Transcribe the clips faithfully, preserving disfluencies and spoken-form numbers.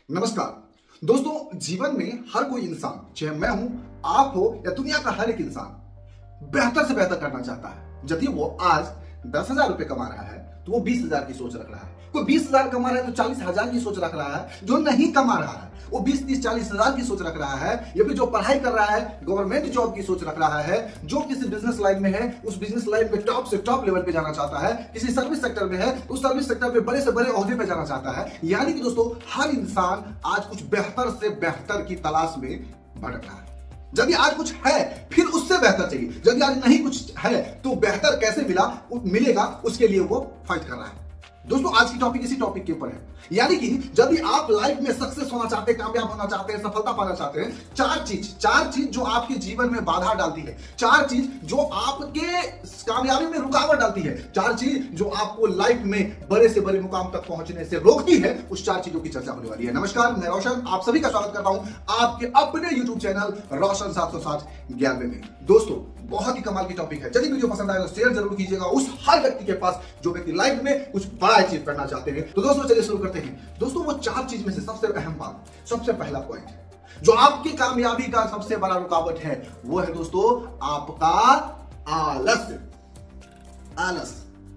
नमस्कार दोस्तों, जीवन में हर कोई इंसान, चाहे मैं हूं, आप हो या दुनिया का हर एक इंसान बेहतर से बेहतर करना चाहता है। यदि वो आज दस हजार रुपए कमा रहा है तो वो बीस हजार की सोच रख रहा है। कोई बीस हजार कमा रहा है तो चालीस हजार की सोच रख रहा है। जो नहीं कमा रहा है वो बीस तीस चालीस हजार की सोच रख रहा है। या फिर जो पढ़ाई कर रहा है गवर्नमेंट जॉब की सोच रख रहा है। जो किसी बिजनेस लाइन में है उस बिजनेस लाइन पे टॉप से टॉप लेवल पे जाना चाहता है। किसी सर्विस सेक्टर में है उस सर्विस सेक्टर में बड़े से बड़े ओहदे पे जाना चाहता है। यानी कि दोस्तों, हर इंसान आज कुछ बेहतर से बेहतर की तलाश में भटक रहा है। यदि आज कुछ है फिर उससे बेहतर चाहिए। यदि आज नहीं कुछ है तो बेहतर कैसे मिला मिलेगा उसके लिए वो फाइट कर रहा है। दोस्तों, आज की टॉपिक इसी टॉपिक के ऊपर है। यानी कि यदि आप लाइफ में सक्सेस होना चाहते हैं, कामयाब होना चाहते हैं, सफलता पाना चाहते हैं, चार चीज चार चीज जो आपके जीवन में बाधा डालती है, चार चीज जो आपके कामयाबी में रुकावट डालती है, चार चीज जो आपको लाइफ में बड़े से बड़े मुकाम तक पहुंचने से रोकती है, उस चार चीजों की चर्चा होने वाली है। नमस्कार, मैं रोशन आप सभी का स्वागत करता हूं आपके अपने यूट्यूब चैनल रोशन सात सौ सात ग्यारहवें में। दोस्तों, बहुत ही कमाल की टॉपिक है। यदि वीडियो पसंद आए तो शेयर जरूर कीजिएगा उस हर व्यक्ति के पास जो व्यक्ति लाइफ में कुछ बड़ा अचीव करना चाहते हैं। तो दोस्तों, चलिए शुरू करते हैं। दोस्तों, वो चार चीज में से सबसे अहम बात, सबसे पहला पॉइंट जो आपकी कामयाबी का सबसे बड़ा रुकावट है वो है दोस्तों आपका आलस्य। आलस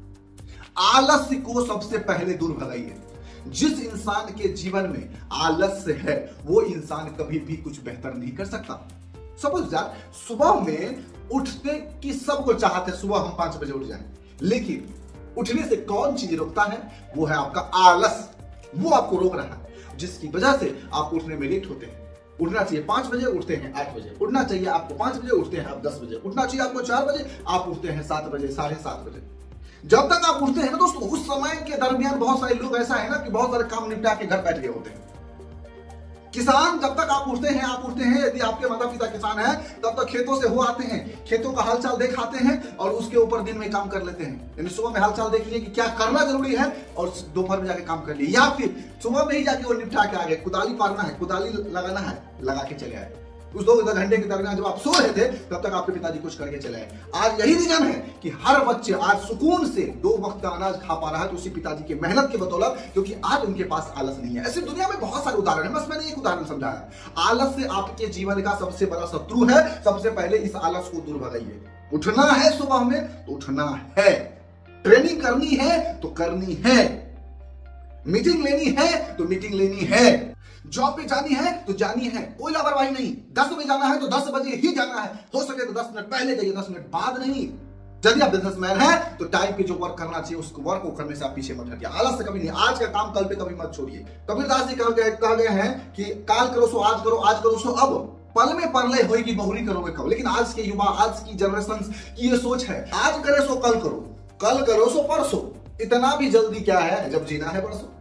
आलस्य को सबसे पहले दूर भगाइए। जिस इंसान के जीवन में आलस्य है वो इंसान कभी भी कुछ बेहतर नहीं कर सकता। सपोज दैट सुबह में उठते की सबको चाहते सुबह हम पांच बजे उठ जाएं, लेकिन उठने से कौन चीज रोकता है? वो है आपका आलस। वो आपको रोक रहा है, जिसकी वजह से आप उठने में लेट होते हैं। उठना चाहिए पांच बजे, उठते हैं आठ बजे। उठना चाहिए आपको पांच बजे, उठते हैं आप दस बजे। उठना चाहिए आपको चार बजे, आप उठते हैं सात बजे, साढ़े सात बजे। जब तक आप उठते हैं ना दोस्तों, उस समय के दरमियान बहुत सारे लोग ऐसा है ना कि बहुत सारे काम निपटा के घर बैठ गए होते हैं। किसान, जब तक आप उठते हैं आप उठते हैं यदि आपके माता पिता किसान हैं तब तक खेतों से हो आते हैं, खेतों का हालचाल देख आते हैं और उसके ऊपर दिन में काम कर लेते हैं। यानी सुबह में हालचाल देख लिए कि क्या करना जरूरी है और दोपहर में जाके काम कर लिए, या फिर सुबह में ही जाके वो निपटा के आ गए। कुदाली पारना है, कुदाली लगाना है, लगा के चले आए। उस दो घंटे के दरमियान जब आप सो रहे थे तब तक आपके पिताजी कुछ करके चले आए। आज यही रीजन है कि हर बच्चे आज सुकून से दो वक्त का अनाज खा पा रहा है तो उसी पिताजी की मेहनत की बदौलत, क्योंकि आज उनके पास आलस नहीं है। ऐसे दुनिया में बहुत सारे उदाहरण है, बस मैंने एक उदाहरण समझाया। आलस से आपके जीवन का सबसे बड़ा शत्रु है। सबसे पहले इस आलस को दूर भगाइए। उठना है सुबह में तो उठना है, ट्रेनिंग करनी है तो करनी है, मीटिंग लेनी है तो मीटिंग लेनी है, जॉब पे जानी है तो जानी है, कोई लापरवाही नहीं। दस बजे जाना है तो दस बजे ही जाना है, हो सके तो दस मिनट पहले जाइए, दस मिनट बाद नहीं। यदि आप बिजनेसमैन हैं तो टाइम पे जो वर्क करना चाहिए उस वर्क को करने से आप पीछे मत हटिए। आलस से कभी नहीं, आज का काम कल पे कभी मत छोड़िए। कबीरदास जी कह गए कह गए हैं कि काल करो सो आज करो, आज करो सो अब, पल में परलय होगी बहुरी करोगे कब। लेकिन आज के युवा, आज की जनरेशन की ये सोच है, आज करे सो कल करो, कल करो सो परसों। इतना भी जल्दी क्या है जब जीना है परसों।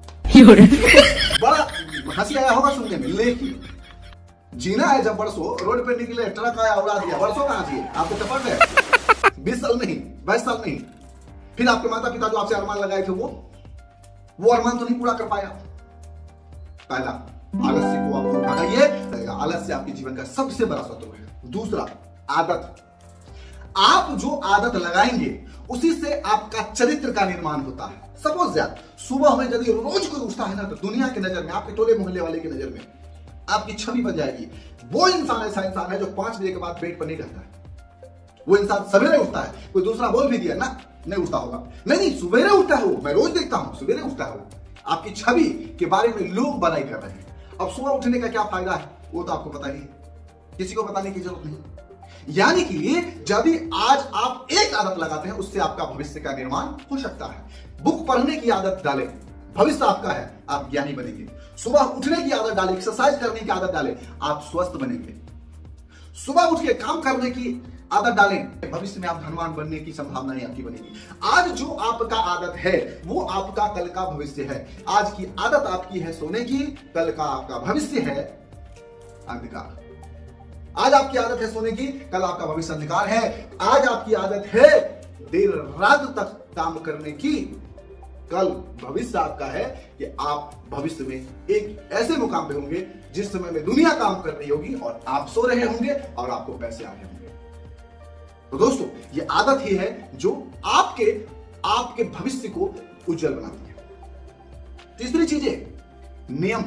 बड़ा हंसी आया होगा सुनने में, लेकिन जीना है जब बरसों। रोड पे निकले ट्रक आया उड़ा दिया, बरसों कहां चाहिए आपको? टपक गए बीस साल नहीं, बाईस साल नहीं। फिर आपके माता पिता जो आपसे अरमान लगाए थे वो वो अरमान तो नहीं पूरा कर पाया। पहला, आलस्य को आप दूर भगाइए। आलस्य आपके जीवन का सबसे बड़ा शत्रु है। दूसरा, आदत। आप जो आदत लगाएंगे उसी से आपका चरित्र का निर्माण होता है। सपोज दैट सुबह में यदि रोज कोई उठता है ना तो दुनिया की नजर में, आपके टोले मोहल्ले वाले की नजर में आपकी छवि बन जाएगी। वो इंसान ऐसा इंसान है जो पांच बजे के बाद बेड पर नहीं रहता है। वो इंसान सवेरे उठता है। कोई दूसरा बोल भी दिया ना, नहीं उठता होगा, नहीं नहीं सवेरे उठता है वो, मैं रोज देखता हूं सवेरे उठता है वो। आपकी छवि के बारे में लोग बनाई कर रहे हैं। अब सुबह उठने का क्या फायदा है वो तो आपको पता ही है, किसी को बताने की जरूरत नहीं। यानी कि यदि आज आप एक आदत लगाते हैं उससे आपका भविष्य का निर्माण हो सकता है। बुक पढ़ने की आदत डालें, भविष्य आपका है, आप ज्ञानी बनेंगे। सुबह उठने की आदत डालें, एक्सरसाइज करने की आदत डालें, आप स्वस्थ बनेंगे। सुबह उठ के काम करने की आदत डालें, भविष्य में आप धनवान बनने की संभावनाएं आपकी बनेगी। आज जो आपका आदत है वो आपका कल का भविष्य है। आज की आदत आपकी है सोने की, कल का आपका भविष्य है अंधकार। आज आपकी आदत है सोने की, कल आपका भविष्य अंधकार है। आज आपकी आदत है देर रात तक काम करने की, कल भविष्य आपका है कि आप भविष्य में एक ऐसे मुकाम पे होंगे जिस समय में दुनिया काम कर रही होगी और आप सो रहे होंगे और आपको पैसे आ रहे होंगे। तो दोस्तों, ये आदत ही है जो आपके आपके भविष्य को उज्जवल बनाती है। तीसरी चीजें, नियम।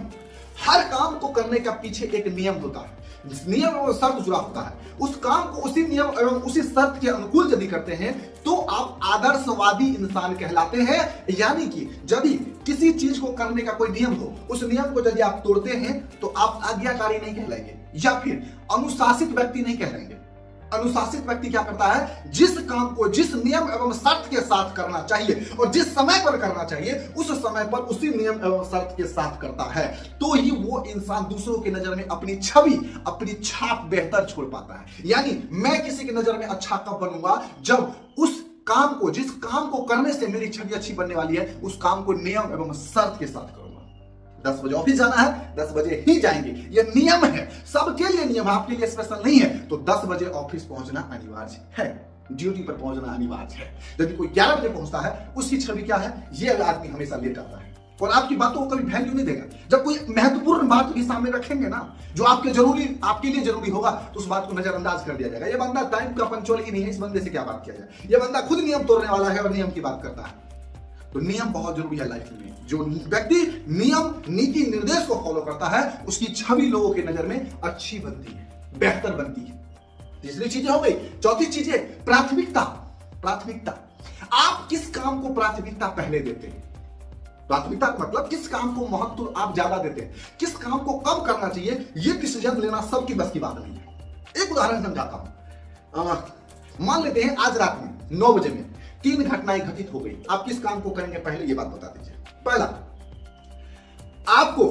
हर काम को करने का पीछे एक नियम होता है, नियम और शर्त जुड़ा होता है। उस काम को उसी नियम एवं उसी शर्त के अनुकूल यदि करते हैं तो आप आदर्शवादी इंसान कहलाते हैं। यानी कि यदि किसी चीज को करने का कोई नियम हो, उस नियम को यदि आप तोड़ते हैं तो आप आज्ञाकारी नहीं कहलाएंगे या फिर अनुशासित व्यक्ति नहीं कहलाएंगे। अनुशासित व्यक्ति क्या करता है, जिस काम को जिस नियम एवं शर्त के साथ करना चाहिए और जिस समय पर करना चाहिए उस समय पर उसी नियम एवं शर्त के साथ करता है, तो ही वो इंसान दूसरों की नजर में अपनी छवि, अपनी छाप बेहतर छोड़ पाता है। यानी मैं किसी की नजर में अच्छा कब बनूंगा, जब उस काम को जिस काम को करने से मेरी छवि अच्छी बनने वाली है उस काम को नियम एवं शर्त के साथ करूंगा। दस बजे ऑफिस जाना है, दस बजे ही जाएंगे, ये नियम है, सबके लिए नियम है, आपके लिए स्पेशल नहीं है। तो दस बजे ऑफिस पहुंचना अनिवार्य है, ड्यूटी पर पहुंचना अनिवार्य है। यदि कोई ग्यारह बजे पहुंचता है उसकी छवि क्या है, ये आदमी हमेशा लेट आता है और आपकी बातों को कभी वैल्यू नहीं देगा। जब कोई महत्वपूर्ण बात भी सामने रखेंगे ना, जो आपके जरूरी आपके लिए जरूरी होगा, तो उस बात को नजरअंदाज कर दिया जाएगा। ये बंदा टाइम का पंक्चुअल ही नहीं है, इस बंदे से क्या बात किया जाए, ये बंदा खुद नियम तोड़ने वाला है और नियम की बात करता है। तो नियम बहुत जरूरी है लाइफ में। जो व्यक्ति नियम, नीति, निर्देश को फॉलो करता है उसकी छवि लोगों की नजर में अच्छी बनती है, बेहतर बनती है। तीसरी चीजें हो गई। चौथी चीजें प्राथमिकता। प्राथमिकता, आप किस काम को प्राथमिकता पहले देते हैं। प्राथमिकता मतलब किस काम को महत्व आप ज्यादा देते हैं, किस काम को कब करना चाहिए, यह डिसीजन लेना सबकी बस की बात नहीं है। एक उदाहरण समझाता हूं। मान लेते हैं आज रात में नौ बजे में तीन घटनाएं घटित हो गई, आप किस काम को करेंगे पहले ये बात बता दीजिए। पहला, आपको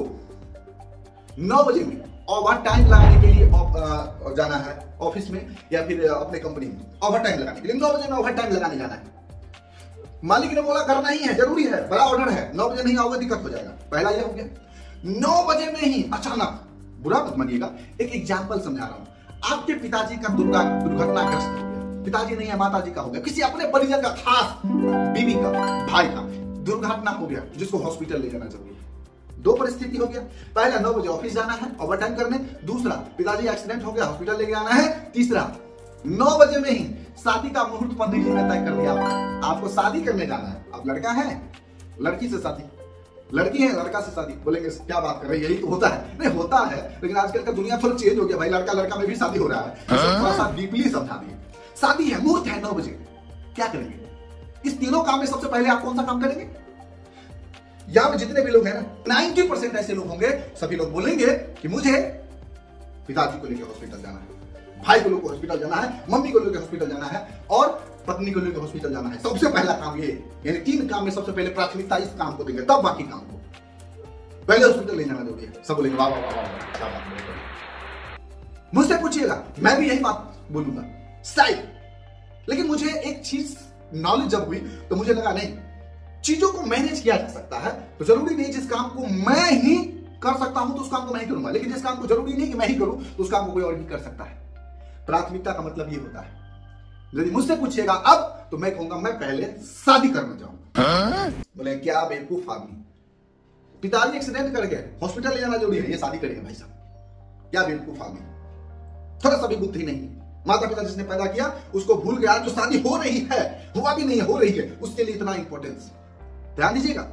नौ बजे में ओवर टाइम लगाने के लिए जाना है ऑफिस में या फिर अपने कंपनी में, ओवर टाइम लगाने के लिए नौ बजे में ओवर टाइम लगाने जाना है। मालिक ने बोला करना ही है, जरूरी है, बड़ा ऑर्डर है, नौ बजे नहीं आओगे दिक्कत हो जाएगा। पहला ये हो गया। नौ बजे में ही अचानक, बुरा मत मानिएगा, एक एग्जाम्पल समझा रहा हूं, आपके पिताजी का दुर्घटनाग्रस्त हो गया, पिताजी नहीं है माताजी का हो गया, किसी अपने परिजन का, खास बीवी का, भाई का दुर्घटना हो गया जिसको हॉस्पिटल ले जाना जरूरी है। दो परिस्थिति हो गया, पहला नौ बजे ऑफिस जाना है ओवर टाइम करने, दूसरा पिताजी एक्सीडेंट हो गया हॉस्पिटल लेके जाना है, तीसरा नौ बजे में ही शादी का मुहूर्त पंडित जी ने तय कर दिया, आपको शादी करने जाना है। अब लड़का है, लड़की से शादी, लड़की है लड़का से शादी। बोलेंगे क्या बात कर रहे हैं, यही तो होता है। नहीं होता है, लेकिन आजकल का दुनिया थोड़ा चेंज हो गया भाई, लड़का लड़का में भी शादी हो रहा है। थोड़ा सा डीपली समझा दिए। शादी है, मुहूर्त है नौ बजे, क्या करेंगे? इस तीनों काम में सबसे पहले आप कौन सा काम करेंगे? यहां पे जितने भी लोग हैं ना, नब्बे परसेंट ऐसे लोग होंगे, सभी लोग बोलेंगे कि मुझे पिताजी को लेकर हॉस्पिटल जाना है, भाई को लेकर हॉस्पिटल जाना है, मम्मी को लेकर हॉस्पिटल जाना है और पत्नी को लेकर हॉस्पिटल जाना है। सबसे पहला काम ये, यानी तीन काम में सबसे पहले प्राथमिकता इस काम को देंगे, तब बाकी काम को। पहले हॉस्पिटल ले जाना जरूरी है। सब बोलेंगे वाह वाह वाह। मुझसे पूछिएगा, मैं भी यही बात बोलूंगा शायद, लेकिन मुझे एक चीज नॉलेज जब हुई तो मुझे लगा नहीं, चीजों को मैनेज किया जा सकता है। तो जरूरी नहीं जिस काम को मैं ही कर सकता हूं तो उस काम को मैं ही करूंगा, लेकिन जिस काम को जरूरी नहीं कि मैं ही करूं तो उस काम को कोई और भी कर सकता है। प्राथमिकता का मतलब ये होता है। यदि मुझसे पूछिएगा अब, तो मैं कहूंगा मैं पहले शादी करना चाहूंगा। बोले क्या बेवकूफ आदमी, पिताजी एक्सीडेंट कर गए, हॉस्पिटल ले जाना जरूरी है, ये शादी करेंगे भाई साहब, क्या बेवकूफ आदमी, थोड़ा सा भी बुद्धि नहीं। माता पिता जिसने पैदा किया उसको भूल गया, जो शादी हो रही है, हुआ भी नहीं है, हो रही है, उसके लिए इतना इंपॉर्टेंस। ध्यान दीजिएगा,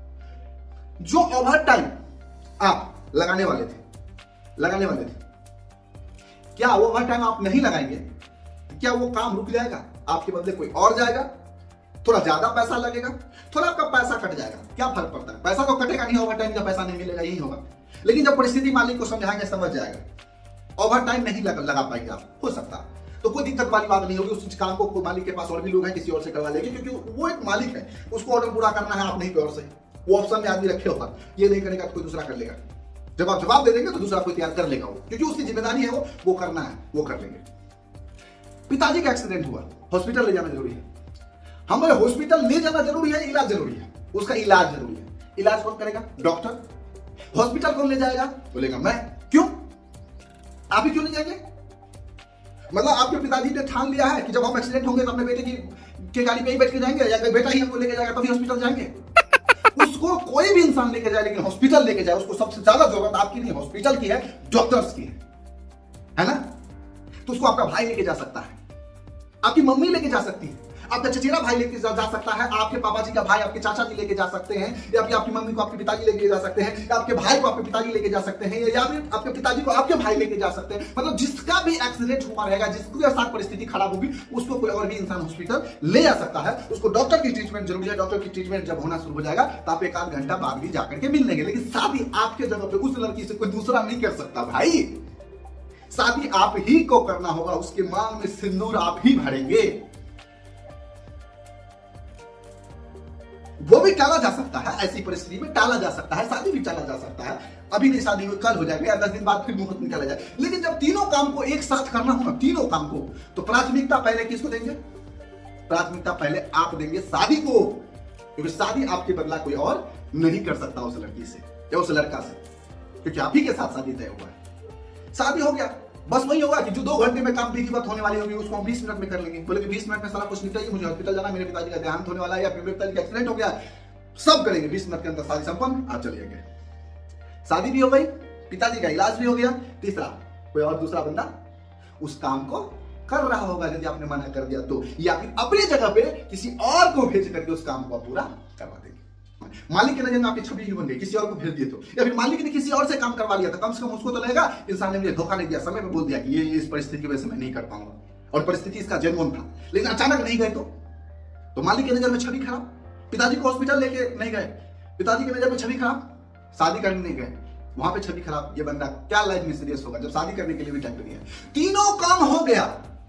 जो ओवर टाइम आप लगाने वाले थे लगाने वाले थे क्या वो ओवर टाइम आप नहीं लगाएंगे, क्या वो काम रुक जाएगा? आपके बदले कोई और जाएगा, थोड़ा ज्यादा पैसा लगेगा, थोड़ा आपका पैसा कट जाएगा, क्या फर्क पड़ता है? पैसा तो कटेगा नहीं, ओवर टाइम का पैसा नहीं मिलेगा, यही होगा। लेकिन जब परिस्थिति मालिक को समझाएंगे समझ जाएगा। ओवर टाइम नहीं लगा, लगा पाएंगे आप, हो सकता है तो कोई दिक्कत वाली बात नहीं होगी। उस काम को मालिक के पास और भी लोग हैं, किसी और से करवा लेंगे, क्योंकि वो एक मालिक है, उसको ऑर्डर पूरा करना है, आप नहीं कोई और से। वो ऑप्शन में आदमी रखे होगा, ये नहीं करेगा तो कोई दूसरा कर लेगा। जब आप जवाब दे देंगे तो दूसरा कोई तैयार कर लेगा, वो क्योंकि उसकी जिम्मेदारी है, वो वो करना है, वो कर लेंगे। पिताजी का एक्सीडेंट हुआ, हॉस्पिटल ले जाना जरूरी है। हमें हॉस्पिटल ले जाना जरूरी है, इलाज जरूरी है, उसका इलाज जरूरी है। इलाज कौन करेगा? डॉक्टर। हॉस्पिटल कौन ले जाएगा? बोलेगा मैं। क्यों? आप ही क्यों नहीं जाएंगे? मतलब आपके पिताजी ने ठान लिया है कि जब हम एक्सीडेंट होंगे तो अपने बेटे की के गाड़ी पे ही बैठ के जाएंगे, या बेटा ही हमको लेके जाएगा तभी हॉस्पिटल जाएंगे। उसको कोई भी इंसान लेके जाए, लेकिन हॉस्पिटल लेके जाए, उसको सबसे ज्यादा जरूरत आपकी नहीं, हॉस्पिटल की है, डॉक्टर्स की है, है ना? तो उसको आपका भाई लेके जा सकता है, आपकी मम्मी लेके जा सकती है, आपका चचेरा भाई लेके जा, जा सकता है, आपके पापा जी का भाई आपके चाचा जी लेके जा सकते हैं, या फिर आपकी मम्मी को आपके पिताजी लेके जा सकते हैं, या आपके भाई को आपके पिताजी लेके जा सकते हैं, या फिर आपके पिताजी को आपके भाई लेके जा सकते हैं। मतलब जिसका भी एक्सीडेंट हुआ रहेगा, जिसके साथ परिस्थिति खराब होगी, उसको कोई और भी इंसान हॉस्पिटल ले जा सकता है। उसको डॉक्टर की ट्रीटमेंट जरूरी है। डॉक्टर की ट्रीटमेंट जब होना शुरू हो जाएगा तो आप एक आध घंटा बाद भी जाकर के मिल लेंगे। लेकिन शादी आपके जगह पे उस लड़की से कोई दूसरा नहीं कर सकता भाई। शादी आप ही को करना होगा, उसके मांग में सिंदूर आप ही भरेंगे। वो भी टाला जा सकता है, ऐसी परिस्थिति में टाला जा सकता है, शादी भी टाला जा सकता है। अभी नहीं शादी हुई, कल हो जाएगा, या दस दिन बाद फिर मुहूर्त निकाला जाए। लेकिन जब तीनों काम को एक साथ करना हो ना, तीनों काम को, तो प्राथमिकता पहले किसको देंगे? प्राथमिकता पहले आप देंगे शादी को, क्योंकि शादी आपके बदला कोई और नहीं कर सकता उस लड़की से या उस लड़का से, क्योंकि आप ही के साथ शादी तय हुआ है। शादी हो गया, बस वही होगा कि जो दो घंटे में काम विधिवत होने वाली होगी उसको हम बीस मिनट में कर लेंगे। बोले कि बीस मिनट में सारा कुछ निपटाइए, मुझे हॉस्पिटल जाना, मेरे पिताजी का देहांत होने वाला है, या फिर मेरे पिताजी का एक्सीडेंट हो गया, सब करेंगे बीस मिनट के अंदर, शादी संपन्न, आप चलिए गए। शादी भी हो गई, पिताजी का इलाज भी हो गया। तीसरा, कोई और दूसरा बंदा उस काम को कर रहा होगा यदि आपने मना कर दिया तो, या फिर अपनी जगह पे किसी और को भेज करके उस काम को पूरा करवा देंगे। मालिक की नजर में आपकी छवि ही बन गई, किसी और को भेज दिए तो, या फिर मालिक ने किसी और से काम करवा लिया था, कम से कम उसको तो लगेगा इंसान ने मुझे धोखा नहीं दिया, समय में बोल दिया कि ये इस परिस्थिति की वजह से मैं नहीं कर पाऊंगा, और परिस्थिति इसका जेन्युइन था। लेकिन अचानक नहीं गए तो, तो मालिक की नजर में छवि खराब, पिताजी को हॉस्पिटल लेके नहीं गए, पिताजी की नजर में छवि खराब, शादी करने नहीं गए, वहां पे छवि खराब। ये बंदा क्या लाइफ में सीरियस होगा जब शादी करने के लिए भी टाइम नहीं है। तीनों काम हो गया,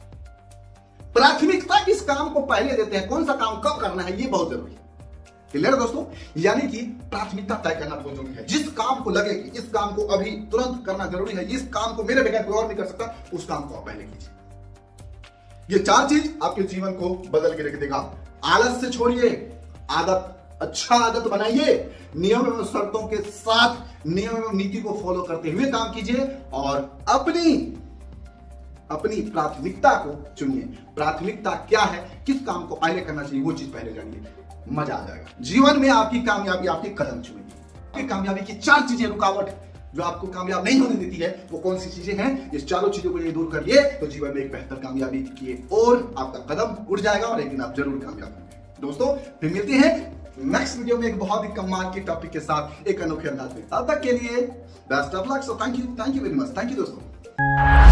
प्राथमिकता किस काम को पहले देते हैं, कौन सा काम कब करना है, ये बहुत जरूरी है। क्लियर दोस्तों? यानी कि प्राथमिकता तय करना बहुत जरूरी है। जिस काम को लगे कि इस काम को अभी तुरंत करना जरूरी है, इस काम को मेरे बगैर कोई और नहीं कर सकता, उस काम को आप पहले कीजिए। ये चार चीज आपके जीवन को बदल के रख देगा। आलस से छोड़िए, आदत, अच्छा आदत बनाइए, नियम एवं शर्तों के साथ नियम एवं नीति को फॉलो करते हुए काम कीजिए, और अपनी अपनी प्राथमिकता को चुनिए। प्राथमिकता क्या है, किस काम को पहले करना चाहिए, वो चीज पहले जानिए, मजा आ जाएगा। जीवन में आपकी कामयाबी आपके कदम चुनेगी। आपकी कामयाबी की चार चीजें रुकावट जो आपको कामयाब नहीं होने देती है, वो कौन सी चीजें हैं? इस चारों चीजों को ये दूर करिए तो जीवन में एक बेहतर कामयाबी की ओर आपका कदम उठ जाएगा, और एक दिन आप जरूर कामयाब होंगे। दोस्तों फिर मिलते हैं नेक्स्ट वीडियो में एक बहुत ही कमाल के टॉपिक के साथ, एक अनोखे अंदाज में। तब तक के लिए best of luck. So thank you, thank you very much, thank you दोस्तों।